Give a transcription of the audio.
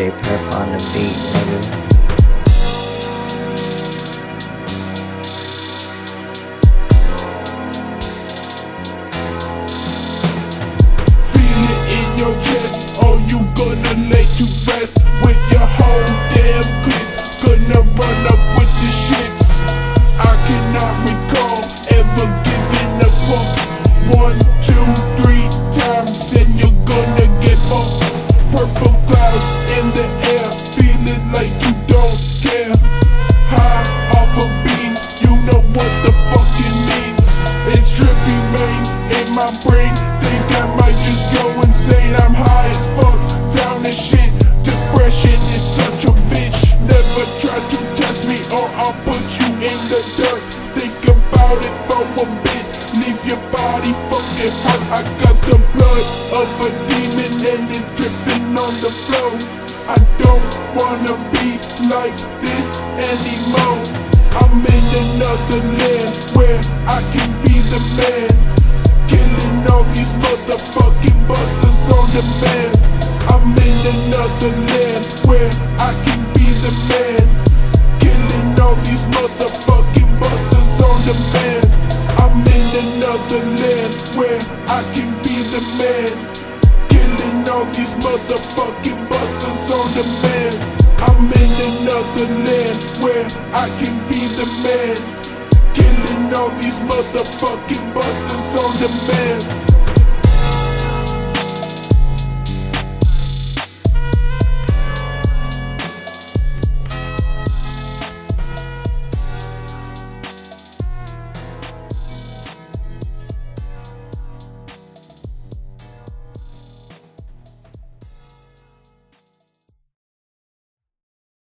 DJ Pep on the beat, nigga. Your chest, oh, you gonna let you rest with your whole damn clique, gonna run up with the shits. I cannot recall ever giving a fuck 1, 2, 3 times, and you're gonna get bumped. Purple clouds in the air, feeling like you don't care. High off a beam, you know what the fuck it means. It's trippy, man, in my brain. Think I might just go insane. I'm high as fuck, down as shit. Depression is such a bitch. Never try to test me or I'll put you in the dirt. Think about it for a bit, leave your body fucking hurt. I got the blood of a demon and it's dripping on the floor. I don't wanna be like this anymore. I'm in another land where I can be the man, killing all these motherfucking busters on demand. I'm in another land where I can be the man, killing all these motherfucking busters on demand. I'm in another land where I can be the man, killing all these motherfucking busters on demand. I'm in another land where I can be the man, killing all these motherfucking busters on demand.